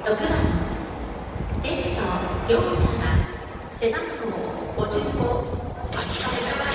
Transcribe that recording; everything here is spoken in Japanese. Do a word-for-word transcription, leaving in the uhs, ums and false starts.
ろくばんレフト、両田が背番号ごじゅうご、立川